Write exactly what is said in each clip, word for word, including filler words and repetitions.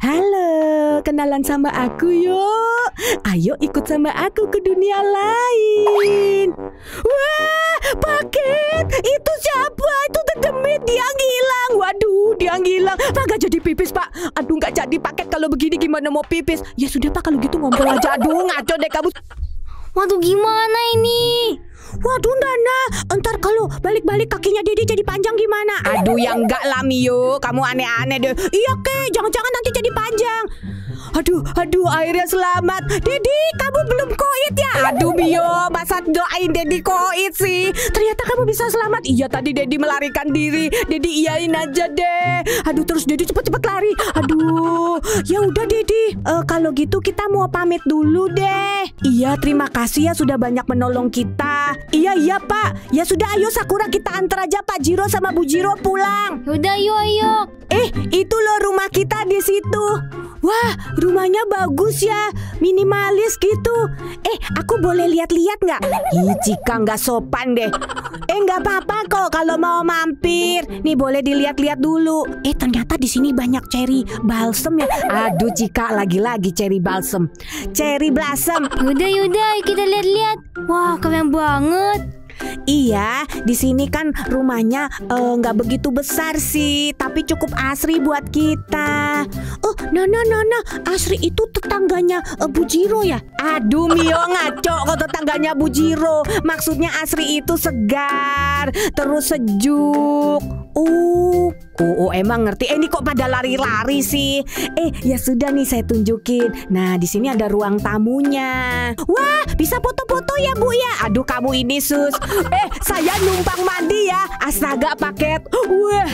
Halo, kenalan sama aku yuk. Ayo ikut sama aku ke dunia lain. Wah, paket. Itu siapa? Itu Dedemit, dia ngilang. Waduh, dia ngilang. Pak, gak jadi pipis, Pak. Aduh, gak jadi paket kalau begini gimana mau pipis. Ya sudah, Pak, kalau gitu ngompol aja. Aduh, ngaco deh kamu. Waduh, gimana ini? Waduh, Nana, entar kalau balik-balik kakinya Dedi jadi panjang gimana? Aduh, ya enggak lah, Mio. Kamu aneh-aneh deh. Iya, Ke. Jangan-jangan nanti jadi panjang. Aduh, aduh, akhirnya selamat. Dedi, kamu belum koit ya? Aduh, Mio, masa doain Dedi koit sih? Ternyata kamu bisa selamat. Iya, tadi Dedi melarikan diri. Dedi iyain aja deh. Aduh, terus Dedi cepet-cepet lari. Aduh, ya udah Dedi. Uh, kalau gitu kita mau pamit dulu deh. Iya, terima kasih ya sudah banyak menolong kita. Iya, iya, Pak. Ya sudah, ayo Sakura kita antar aja Pak Jiro sama Bu Jiro pulang. Yaudah, yuk, ayo. Eh, itu loh rumah kita di situ. Wah, rumahnya bagus ya, minimalis gitu. Eh, aku boleh lihat-lihat nggak? Ih, Cika nggak sopan deh. Eh, nggak apa-apa kok kalau mau mampir. Nih boleh dilihat-lihat dulu. Eh, ternyata di sini banyak cherry balsam ya. Aduh, Cika lagi-lagi cherry balsam, cherry blossom. Yaudah, yaudah, kita lihat-lihat. Wah, keren banget. Iya, di sini kan rumahnya nggak uh, begitu besar sih, tapi cukup asri buat kita. Oh, Nana, Nana, Asri itu tetangganya uh, Bu Jiro ya? Aduh, Mio ngaco kok tetangganya Bu Jiro. Maksudnya Asri itu segar, terus sejuk. Oh, oh, oh, emang ngerti. Eh, ini kok pada lari-lari sih? Eh, ya sudah nih saya tunjukin. Nah, di sini ada ruang tamunya. Wah, bisa foto-foto ya Bu ya? Aduh, kamu ini sus. Eh, saya numpang mandi ya. Astaga, paket. Wah,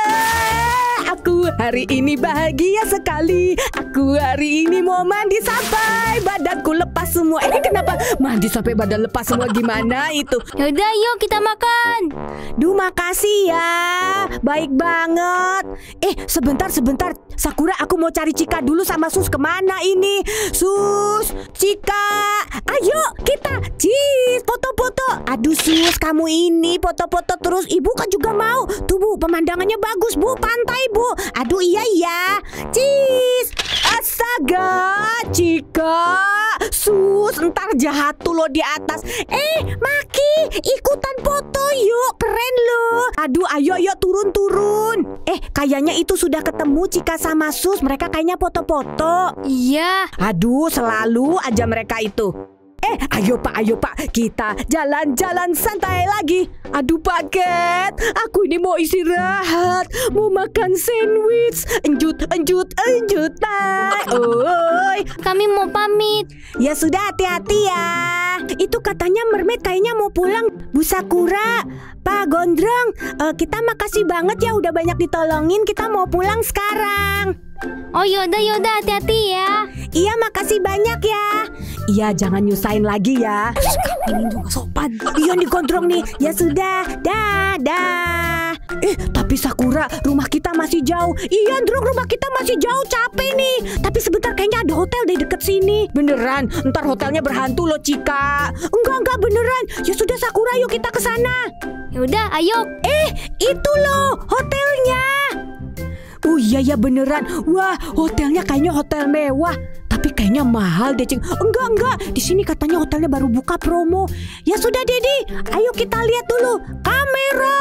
aku hari ini bahagia sekali. Aku hari ini mau mandi sampai badanku lepas semua. Ini kenapa mandi sampai badan lepas semua? Gimana itu? Yaudah, yuk kita makan. Duh, makasih ya. Baik banget. Eh, sebentar, sebentar. Sakura, aku mau cari Cika dulu sama Sus. Kemana ini? Sus, Cika. Ayo, kita. Cis, foto-foto. Aduh, Sus, kamu ini foto-foto terus. Ibu kan juga mau. Tuh, Bu, pemandangannya bagus, Bu. Pantai, Bu. Aduh, iya, iya. Cis. Astaga, Cika. Sus, ntar jahat tuh lo di atas. Eh, Maki, ikutan foto yuk. Keren lo. Aduh, ayo, ayo, turun-turun. Eh, kayaknya itu sudah ketemu Cika sama Sus. Mereka kayaknya foto-foto. Iya. Aduh, selalu aja mereka itu. Eh, ayo Pak, ayo Pak, kita jalan-jalan santai lagi. Aduh, paket, aku ini mau istirahat, mau makan sandwich. Enjut, enjut, enjut, tai. Oi, kami mau pamit. Ya sudah, hati-hati ya. Itu katanya mermaid kayaknya mau pulang. Bu Sakura, Pak Gondrong, uh, kita makasih banget ya udah banyak ditolongin. Kita mau pulang sekarang. Oh, yaudah, yaudah, hati-hati ya. Iya, makasih banyak ya. Iya, jangan nyusahin lagi ya. Ini juga sopan. Iya, digondrong nih. Ya sudah, dah, dah. Eh, tapi Sakura, rumah kita masih jauh. Iya, Drong, rumah kita masih jauh. Capek nih. Tapi sebentar, kayaknya ada hotel di deket sini. Beneran? Ntar hotelnya berhantu loh, Cika. Enggak, enggak, beneran. Ya sudah, Sakura, yuk kita ke sana. Yaudah, ayo. Eh, itu loh hotelnya. Oh iya ya beneran. Wah, hotelnya kayaknya hotel mewah. Tapi kayaknya mahal deh, Cing. Enggak, enggak. Di sini katanya hotelnya baru buka promo. Ya sudah, Dedi. Ayo kita lihat dulu. Kamera.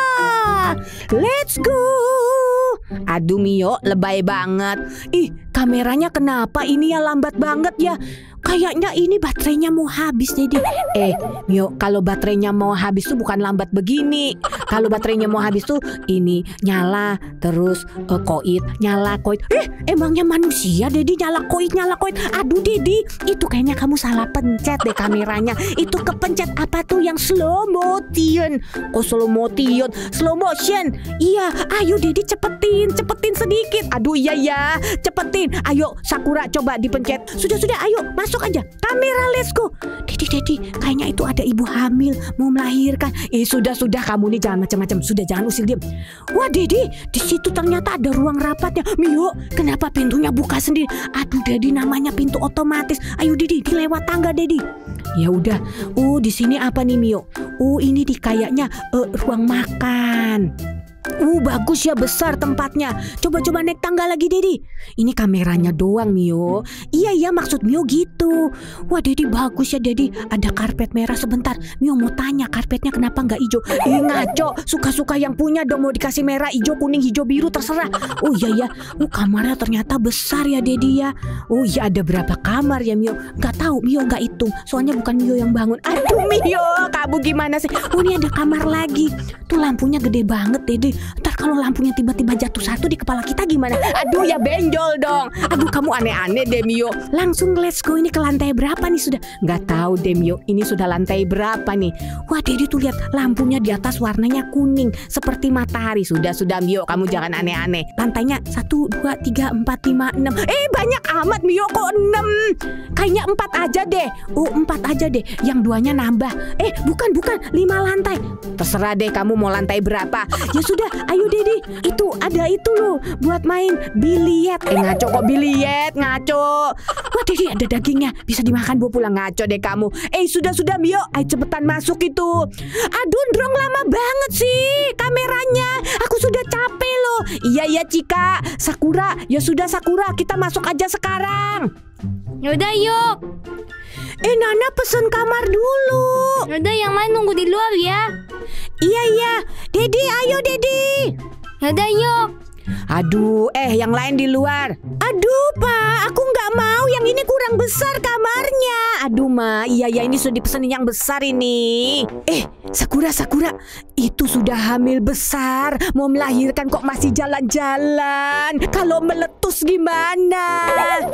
Let's go. Aduh, Mio, lebay banget. Ih, kameranya kenapa ini ya lambat banget ya? Kayaknya ini baterainya mau habis, Dedi. Eh, Mio, kalau baterainya mau habis tuh bukan lambat begini. Kalau baterainya mau habis tuh ini nyala terus uh, koit, nyala koit. Eh, emangnya manusia, Dedi, nyala koit, nyala koit. Aduh, Dedi, itu kayaknya kamu salah pencet deh kameranya. Itu kepencet apa tuh yang slow motion? Kok slow motion? Slow motion. Iya, ayo Dedi cepetin, cepetin sedikit. Aduh, iya ya, cepetin. Ayo Sakura coba dipencet. Sudah, sudah, ayo masuk aja. Kamera, let's go. Dedi, Dedi, kayaknya itu ada ibu hamil mau melahirkan. Eh, sudah, sudah, kamu nih jangan macam-macam. Sudah, jangan usil diam. Wah, Dedi, di situ ternyata ada ruang rapatnya. Mio, kenapa pintunya buka sendiri? Aduh, Dedi, namanya pintu otomatis. Ayo, Dedi, dilewat tangga, Dedi. Ya udah. Oh, di sini apa nih, Mio? Oh, ini di kayaknya uh, ruang makan. Uh, bagus ya, besar tempatnya. Coba-coba naik tangga lagi, Dedi. Ini kameranya doang, Mio. Iya, iya, maksud Mio gitu. Wah, Dedi, bagus ya, Dedi. Ada karpet merah. Sebentar, Mio mau tanya, karpetnya kenapa nggak hijau? Ih, ngaco. Suka-suka yang punya dong, mau dikasih merah, hijau, kuning, hijau, biru, terserah. Oh, iya, ya. Uh, kamarnya ternyata besar ya, Dedi ya. Oh, iya, ada berapa kamar ya, Mio? Nggak tahu, Mio nggak hitung. Soalnya bukan Mio yang bangun. Aduh, Mio, kamu gimana sih? Oh, ini ada kamar lagi. Tuh lampunya gede banget, Dedi. Ntar kalau lampunya tiba-tiba jatuh satu di kepala kita gimana? Aduh, ya benjol dong. Aduh, kamu aneh-aneh deh, Mio. Langsung let's go. Ini ke lantai berapa nih sudah? Nggak tahu deh, Mio. Ini sudah lantai berapa nih? Wah, Dedi tuh lihat lampunya di atas warnanya kuning seperti matahari. Sudah, sudah, Mio. Kamu jangan aneh-aneh. Lantainya satu, dua, tiga, empat, lima, enam. Eh, banyak amat, Mio. Kok enam? Kayaknya empat aja deh. Oh, empat aja deh. Yang duanya nambah. Eh, bukan, bukan. Lima lantai. Terserah deh kamu mau lantai berapa. Ya sudah, ayo Dedi. Itu ada itu loh buat main biliet. Eh, ngaco kok biliet, ngaco. Wah, Dedi, ada dagingnya. Bisa dimakan bawa pulang. Ngaco deh kamu. Eh, sudah-sudah, Mio. Ayo cepetan masuk itu. Aduh, Ndrong, lama banget sih kameranya. Aku sudah capek loh. Iya, iya, Cika. Sakura, ya sudah Sakura. Kita masuk aja sekarang. Yaudah yuk. Eh, Nana pesen kamar dulu. Yaudah, yang lain nunggu di luar ya. Iya, iya. Dedi, ayo Dedi. Yaudah yuk. Aduh, eh yang lain di luar. Aduh, Pak, aku nggak mau. Yang ini kurang besar kamarnya. Aduh, Ma, iya ya, ini sudah dipesenin yang besar ini. Eh, Sakura, Sakura, itu sudah hamil besar. Mau melahirkan kok masih jalan-jalan. Kalau meletus gimana?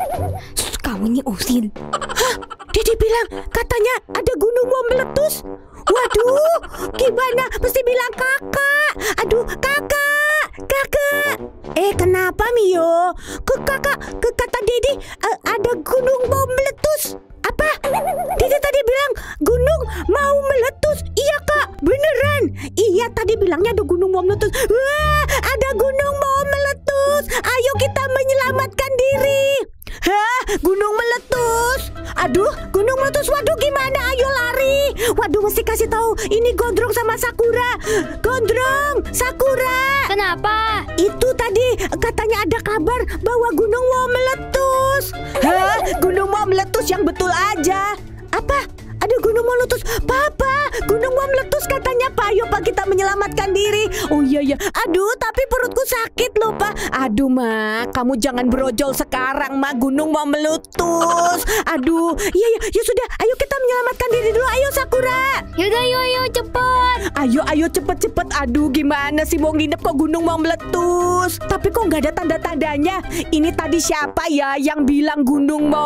Sus, kamu ini usil. Hah? Dedi bilang katanya ada gunung mau meletus. Waduh, gimana? Mesti bilang kakak. Aduh, kakak, kakak. Eh, kenapa, Mio? Ke kakak, ke kata Dedi uh, ada gunung mau meletus. Apa? Dedi tadi bilang gunung mau meletus. Iya, Kak, beneran. Iya, tadi bilangnya ada gunung mau meletus. Wah, ada gunung mau meletus. Ayo kita menyelamatkan diri. Hah? Gunung meletus? Aduh, gunung meletus. Waduh, gimana? Ayo lari. Waduh, mesti kasih tahu. Ini Gondrong sama Sakura. Gondrong, Sakura. Kenapa? Itu tadi katanya ada kabar bahwa gunung mau meletus. Hah? Gunung mau meletus yang betul aja. Apa? Ada gunung mau meletus. Papa, gunung mau meletus katanya, Pak. Ayo, Pak, kita menyelamatkan diri. Oh iya, iya. Aduh, tapi perutku sakit loh, Pak. Aduh, Ma, kamu jangan berojol sekarang, Ma. Gunung mau meletus. Aduh, iya, iya. Ya sudah, ayo kita menyelamatkan diri dulu. Ayo, Sakura. Yaudah, yuk, yuk, cepet. Ayo, ayo, cepet-cepet. Aduh, gimana sih mau nginep kok gunung mau meletus? Tapi kok nggak ada tanda-tandanya? Ini tadi siapa ya yang bilang gunung mau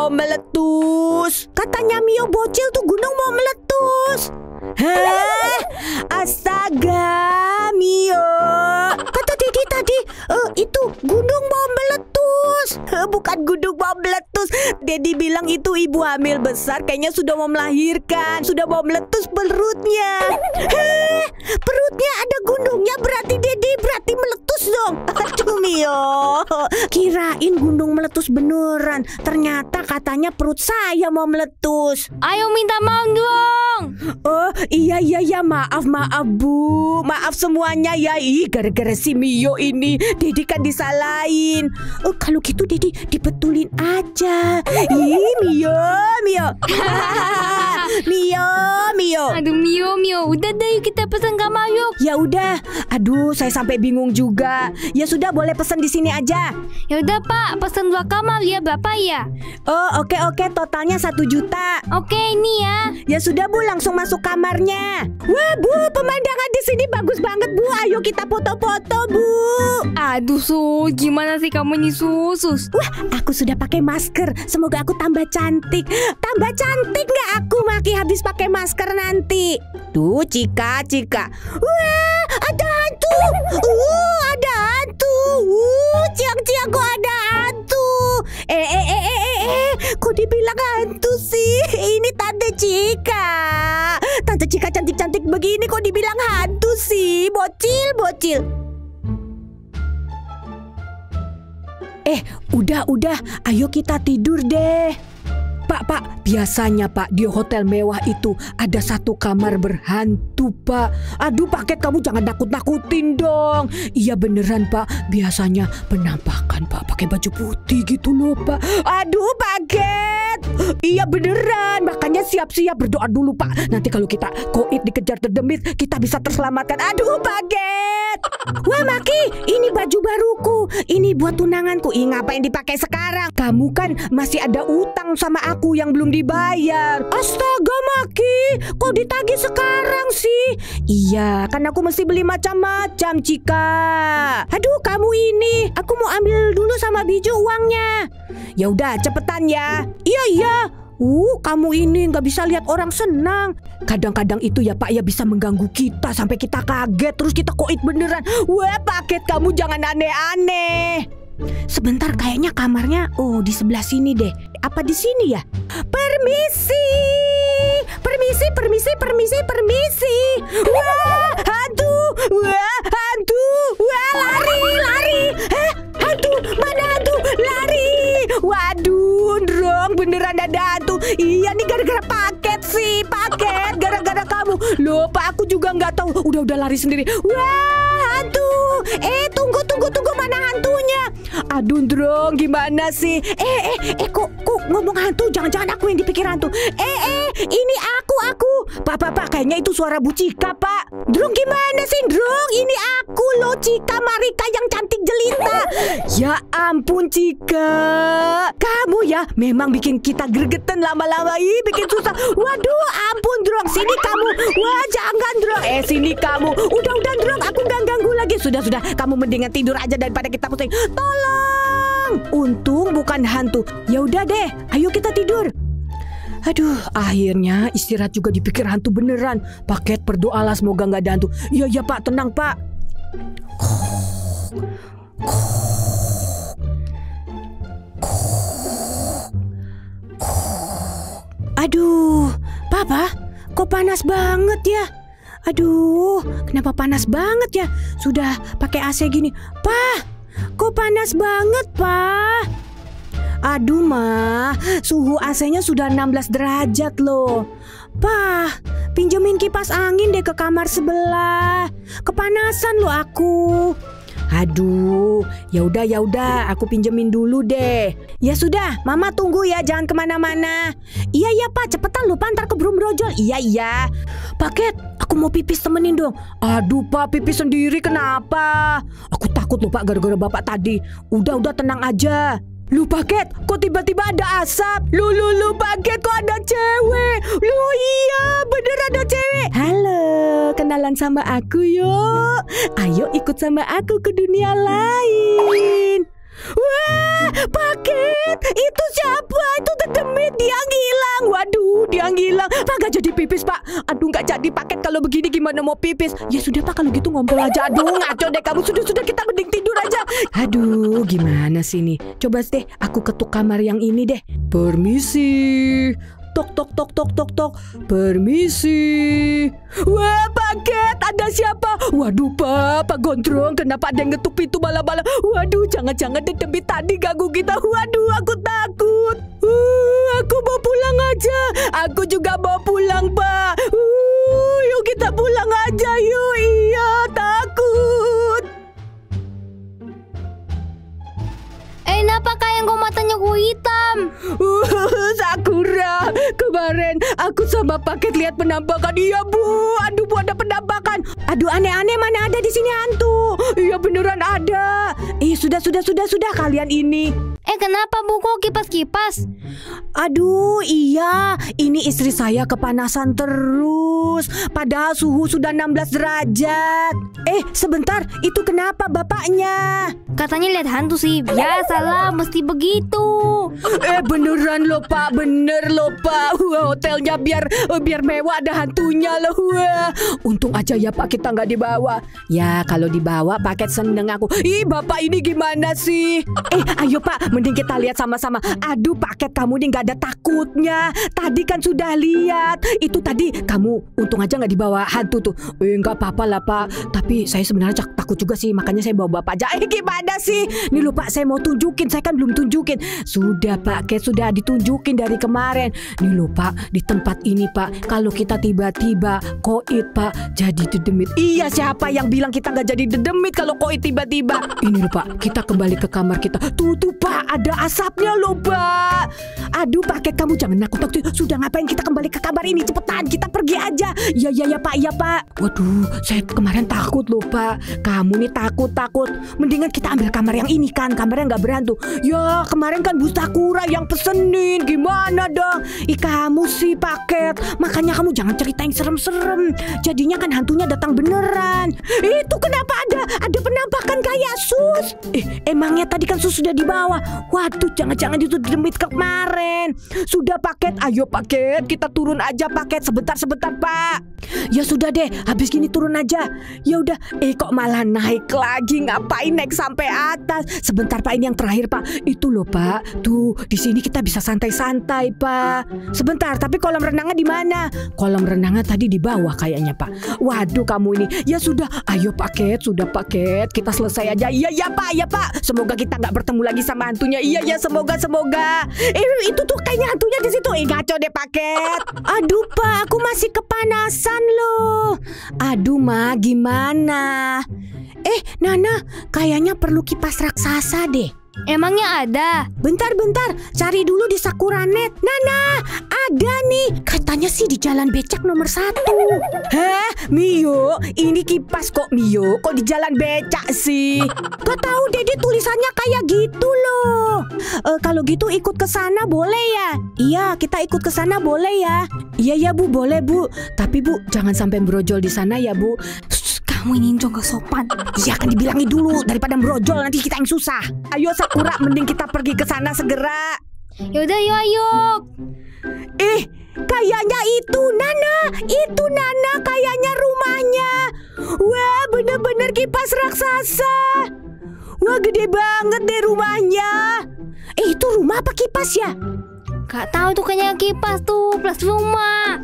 meletus? Katanya Mio bocil tuh gunung mau meletus. Hah? Astaga, Mio. Kata Dedi tadi uh, itu gunung mau meletus. Uh, bukan gunung mau meletus. Dedi bilang itu ibu hamil besar, kayaknya sudah mau melahirkan. Sudah mau meletus perutnya. Hah? Perutnya ada gunungnya, berarti Dedi berarti meletus dong. Aduh, Mio. Kirain gunung meletus beneran. Ternyata katanya perut saya mau meletus. Ayo minta maaf dong. Oh, iya, iya, iya. Maaf, maaf, Bu. Maaf semuanya ya. Ih, gara-gara si Mio ini Dedi kan disalahin. Oh, kalau gitu Dedi dibetulin aja. Ih, Mio, Mio. Mio, Mio. Aduh, Mio, Mio. Udah deh, yuk kita pesan kamar yuk. Ya udah. Aduh, saya sampai bingung juga. Ya sudah, boleh pesan di sini aja. Ya udah, Pak, pesan dua kamar ya, berapa ya? Oh, oke, oke. Totalnya satu juta. Oke, ini ya. Ya sudah, Bu, langsung masuk kamarnya. Wah, Bu, pemandangan di sini bagus banget, Bu. Ayo kita foto-foto, Bu. Aduh, Sus, gimana sih kamu nih, Sus? Wah, aku sudah pakai masker. Semoga aku tambah cantik. Tambah cantik nggak aku Maki habis pakai masker nanti? Tuh, Cika, Cika. Wah, ada hantu. Uh, ada hantu. Uh, ciang-ciang kok ada hantu. Eh, eh, eh, eh, eh, eh. Kok dibilang hantu sih? Ini Tante Cika. Tante Cika cantik-cantik begini kok dibilang hantu sih? Bocil, bocil. Eh, udah, udah. Ayo kita tidur deh. Pak, Pak, biasanya Pak di hotel mewah itu ada satu kamar berhantu Pak. Aduh Paket, kamu jangan nakut-nakutin dong. Iya beneran Pak, biasanya penampakan Pak pakai baju putih gitu loh Pak. Aduh Paket, iya beneran, makanya siap-siap berdoa dulu Pak. Nanti kalau kita koit dikejar terdemit, kita bisa terselamatkan. Aduh Paket. Wah Maki, ini baju baruku. Ini buat tunanganku. Ih, ngapain dipakai sekarang? Kamu kan masih ada utang sama aku yang belum dibayar. Astaga Maki, kok ditagih sekarang sih? Iya, kan aku mesti beli macam-macam Cika. Aduh kamu ini, aku mau ambil dulu sama Biju uangnya. Ya udah cepetan ya. Iya iya. Uh, kamu ini nggak bisa lihat orang senang. Kadang-kadang itu ya Pak ya bisa mengganggu kita sampai kita kaget terus kita koit beneran. Wah Paket, kamu jangan aneh-aneh. Sebentar, kayaknya kamarnya oh di sebelah sini deh. Apa di sini ya? Permisi, permisi, permisi, permisi, permisi. Wah hantu, wah hantu, wah lari, lari. Hah, hantu, mana hantu? Lari. Waduh, Ndrong, beneran ada hantu. Iya nih gara-gara Paket sih, Paket, gara-gara kamu. Loh Pak, aku juga nggak tahu. Udah-udah lari sendiri. Wah hantu. Eh tunggu, tunggu, tunggu, mana hantunya? Aduh Ndrong, gimana sih? Eh, eh, eh, kok, kok ngomong hantu? Jangan-jangan aku yang dipikir hantu. Eh, eh, ini aku, aku. Pak, pak, pak, kayaknya itu suara Bu Cika, Pak. Ndrong, gimana sih, Ndrong? Ini aku loh, Cika Marika yang cantik jelita. Ya ampun, Cika. Kamu ya memang bikin kita gregetan lama-lama. Ih, bikin susah. Waduh, ampun, Ndrong. Sini kamu. Wah, jangan, Ndrong. Eh, sini kamu. Udah, udah, Ndrong. Aku nggak ganggu lagi. Sudah, sudah. Kamu mendingan tidur aja daripada kita pusing. Tolong. Untung bukan hantu. Ya udah deh, ayo kita tidur. Aduh, akhirnya istirahat juga dipikir hantu beneran. Paket, berdoalah semoga nggak ada hantu. Iya, iya Pak, tenang Pak. Aduh, Papa, kok panas banget ya? Aduh, kenapa panas banget ya? Sudah pakai A C gini. Pak, kok panas banget, Pak? Aduh, Ma, suhu A C-nya sudah enam belas derajat loh. Pak, pinjemin kipas angin deh ke kamar sebelah. Kepanasan loh aku. Aduh, ya udah ya udah, aku pinjemin dulu deh. Ya sudah, Mama tunggu ya, jangan kemana-mana. Iya iya Pak, cepetan lupa ntar keburu brojol. Iya iya. Paket, aku mau pipis temenin dong. Aduh Pak, pipis sendiri kenapa? Aku takut lupa gara-gara Bapak tadi. Udah udah tenang aja. Lu Paket, kok tiba-tiba ada asap? Lu lu lu Paket, kok ada cewek? Lu iya, bener ada cewek. Halo, kenalan sama aku yuk. Ayo ikut sama aku ke dunia lain. Wah, Paket, itu siapa? Itu Dedemit, dia ngilang. Waduh, dia ngilang. Pak, gak jadi pipis Pak. Aduh, gak jadi Paket, kalau begini gimana mau pipis? Ya sudah Pak, kalau gitu ngompol aja. Aduh, ngaco deh kamu. Sudah-sudah, kita mending tidur aja. Aduh, gimana sih nih? Coba deh, aku ketuk kamar yang ini deh. Permisi. Tok tok tok tok tok tok. Permisi. Wah, Paket, ada siapa? Waduh Pak, Pak Gondrong, kenapa ada yang ngetuk pintu malam-malam? Waduh, jangan-jangan Dedemit tadi ganggu kita. Waduh, aku takut. Uh, aku mau pulang aja. Aku juga mau pulang Pak. Uh, yuk kita pulang aja yuk. Iya, takut. Eh, kenapa kayak kok matanya ku hitam? Uh, Sakura, kemarin aku sama Paket lihat penampakan. Iya Bu, aduh Bu, ada penampakan. Aduh, aneh-aneh, mana ada di sini hantu. Iya beneran ada. Ih, sudah sudah sudah sudah kalian ini. Eh, kenapa Bu kok kipas-kipas? Aduh, iya, ini istri saya kepanasan terus. Padahal suhu sudah enam belas derajat. Eh, sebentar, itu kenapa bapaknya? Katanya lihat hantu sih. Biasalah, mesti begitu. Eh, beneran loh Pak, bener loh Pak. Wah, hotelnya biar biar mewah ada hantunya loh. Wah, untung aja ya Pak, kita nggak dibawa. Ya kalau dibawa paket seneng aku. Ih bapak ini gimana sih? Eh ayo pak, mending kita lihat sama-sama. Aduh paket kamu nih nggak ada takutnya. Tadi kan sudah lihat. Itu tadi kamu untung aja nggak dibawa hantu tuh. Eh nggak apa-apa lah pak. Tapi saya sebenarnya takut juga sih. Makanya saya bawa bapak aja. Eh gimana sih? Nih lupa saya mau tunjukin. Saya kan belum tunjukin. Sudah pak, kayak sudah ditunjukin dari kemarin. Nih lupa di tempat ini pak. Kalau kita tiba-tiba koit pak jadi dedemit. Iya siapa yang bilang kita nggak jadi dedemit kalau koit tiba-tiba? Ini loh pak, kita kembali ke kamar kita. Tuh tuh pak, ada asapnya loh pak. Aduh paket kamu jangan nakut-nakut. Sudah ngapain kita kembali ke kamar ini? Cepetan kita pergi aja. Ya ya ya pak, ya pak. Waduh, saya kemarin takut loh pak. Kamu nih takut-takut. Mendingan kita ambil kamar yang ini kan, kamarnya nggak berhantu. Ya kemarin kan Bu Sakura yang pesenin. Gimana dong? Ih kamu sih paket. Makanya kamu jangan cerita yang serem-serem. Jadinya kan hantunya datang beneran. Itu kenapa ada ada penampakan kayak sus? Eh emangnya tadi kan sus sudah dibawa. Waduh jangan-jangan itu demit kemarin. Sudah paket, ayo paket kita turun aja paket sebentar-sebentar pak. Ya sudah deh, habis gini turun aja. Ya udah, eh kok malah naik lagi? Ngapain naik sampai atas? Sebentar pak, ini yang terakhir pak. Itu loh pak, tuh di sini kita bisa santai-santai pak. Sebentar, tapi kolam renangnya di mana? Kolam renangnya tadi di bawah kayaknya pak. Waduh kamu ini. Ya sudah, ayo paket, sudah paket. Kita selesai aja. Iya ya pak, ya pak. Semoga kita nggak bertemu lagi sama hantunya. Iya ya, semoga semoga. Eh itu tuh kayaknya hantunya di situ. Eh ngaco deh paket. Aduh pak, aku masih kepanasan loh. Aduh ma, gimana? Eh Nana, kayaknya perlu kipas raksasa deh. Emangnya ada? Bentar-bentar, cari dulu di Sakuranet. Nana, ada nih. Katanya sih di jalan becak nomor satu. Hah, Mio? Ini kipas kok Mio? Kok di jalan becak sih? Gak tahu Dede tulisannya kayak gitu loh. E, kalau gitu ikut ke sana boleh ya? Iya, kita ikut ke sana boleh ya? Iya ya Bu, boleh Bu. Tapi Bu, jangan sampai brojol di sana ya Bu. Kamu ini gak sopan. Iya kan dibilangin dulu daripada brojol nanti kita yang susah. Ayo Sakura, mending kita pergi ke sana segera. Yaudah yuk ayo. Eh, kayaknya itu Nana, itu Nana kayaknya rumahnya. Wah, bener-bener kipas raksasa. Wah, gede banget deh rumahnya. Eh, itu rumah apa kipas ya? Gak tahu tuh kayaknya kipas tuh plus rumah.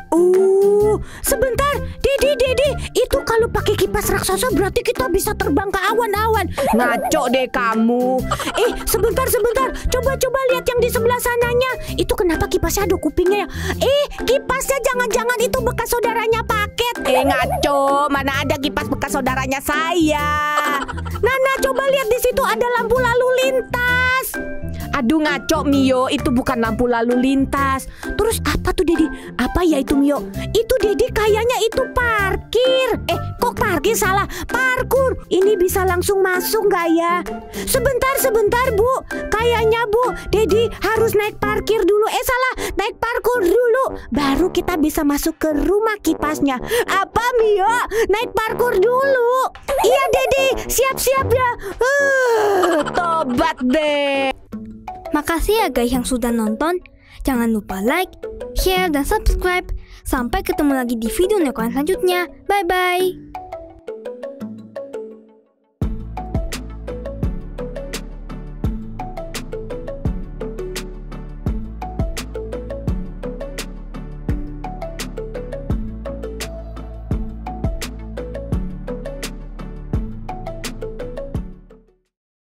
Oh, sebentar, Dede, Dede, itu kalau pakai kipas raksasa berarti kita bisa terbang ke awan-awan. Ngaco deh kamu. Eh, sebentar, sebentar, coba-coba lihat yang di sebelah sananya. Itu kenapa kipasnya ada kupingnya ya? Eh, kipasnya jangan-jangan itu bekas saudaranya paket. Eh, ngaco, mana ada kipas bekas saudaranya saya. Nana, coba lihat di situ ada lampu lalu lintas. Aduh ngaco Mio, itu bukan lampu lalu lintas. Terus apa tuh Dedi? Apa ya itu Mio? Itu Dedi kayaknya itu parkir. Eh kok parkir salah? Parkur. Ini bisa langsung masuk gak ya? Sebentar sebentar Bu. Kayaknya Bu Dedi harus naik parkir dulu. Eh salah, naik parkur dulu baru kita bisa masuk ke rumah kipasnya. Apa Mio? Naik parkur dulu. Iya Dedi, siap-siap ya. uh, Tobat deh. Makasih ya guys yang sudah nonton. Jangan lupa like, share, dan subscribe. Sampai ketemu lagi di video nekoan selanjutnya. Bye-bye.